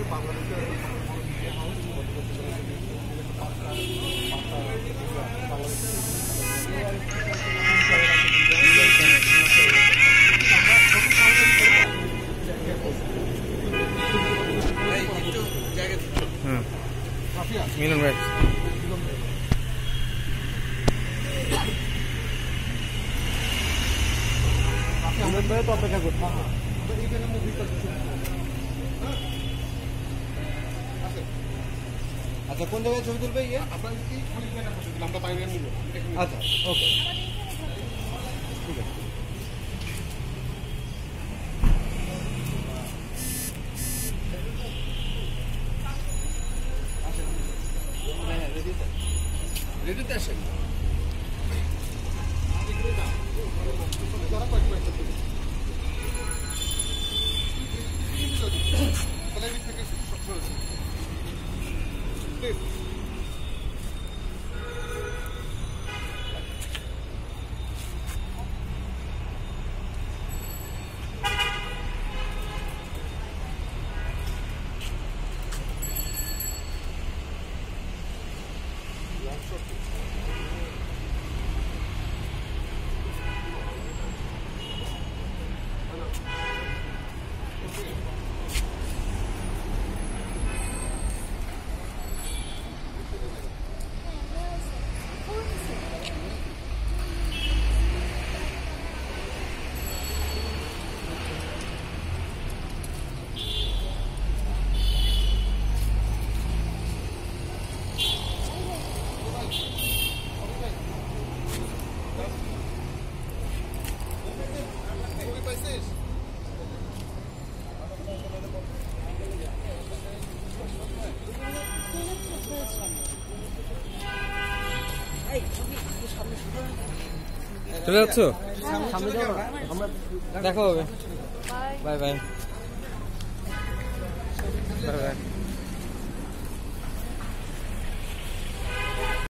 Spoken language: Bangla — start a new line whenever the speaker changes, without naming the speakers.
মিলন ভাই তো অপেক্ষা করতাম। আচ্ছা কোন জায়গায় ছবি তুলবে? ইয়ে আমরা বাইরে নিব। আচ্ছা ওকে ঠিক আছে। রেডিতে আসেন চলে যাচ্ছ? দেখা হবে। Bye by.